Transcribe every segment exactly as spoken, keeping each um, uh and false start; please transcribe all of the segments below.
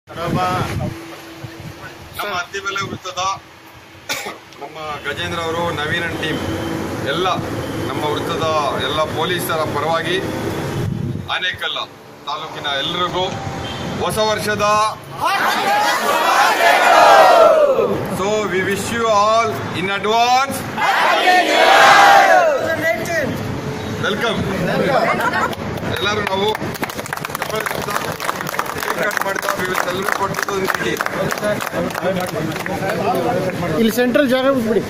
ನಮ್ಮ ಅತ್ತಿಬೆಲೆ ವೃತ್ತದ ನಮ್ಮ ಗಜೇಂದ್ರ ಅವರು ನವೀನ್ ಅಂಡ್ ಟೀಮ್ ಎಲ್ಲ ನಮ್ಮ ವೃತ್ತದ ಎಲ್ಲ ಪೊಲೀಸರ ಪರವಾಗಿ ಆನೇಕಲ್ ತಾಲೂಕಿನ ಎಲ್ಲರಿಗೂ ಹೊಸ ವರ್ಷದ so we wish you all in advance welcome. ಎಲ್ಲರೂ ನಾವು ಇಲ್ಲಿ ಸೆಂಟ್ರಲ್ ಜಾಗ ಬಿಟ್ಬಿಡಿ.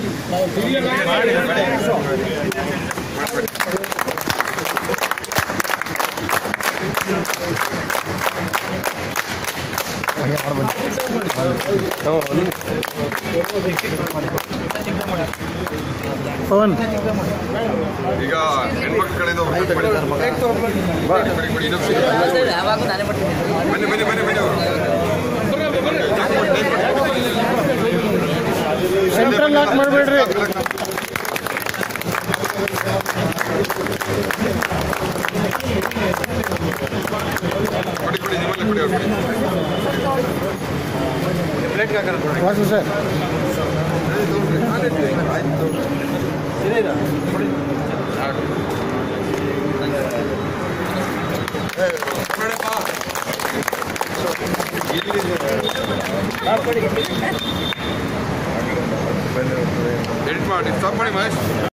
ಪವನ್ ಈಗ ಹೆಣ್ಮಕ್ಳ ಕಡೆಯಿಂದ ಬನ್ನಿ ಬನ್ನಿ ಬನ್ನಿ ಬನ್ನಿ ಅವರು ಸೆಂಟ್ರಲ್ ಲಾಕ್ ಮಾಡಬೇಡ್ರಿ. ಕೊಡಿ ಕೊಡಿ ನಿಮ್ಮಲ್ಲೇ ಕೊಡಿ ಅವ್ರು ವಾಸು ಸರ್ ಎಡಿಟ್ ಮಾಡಿ ಸ್ಟಾಪ್ ಮಾಡಿ ಮಹೇಶ್.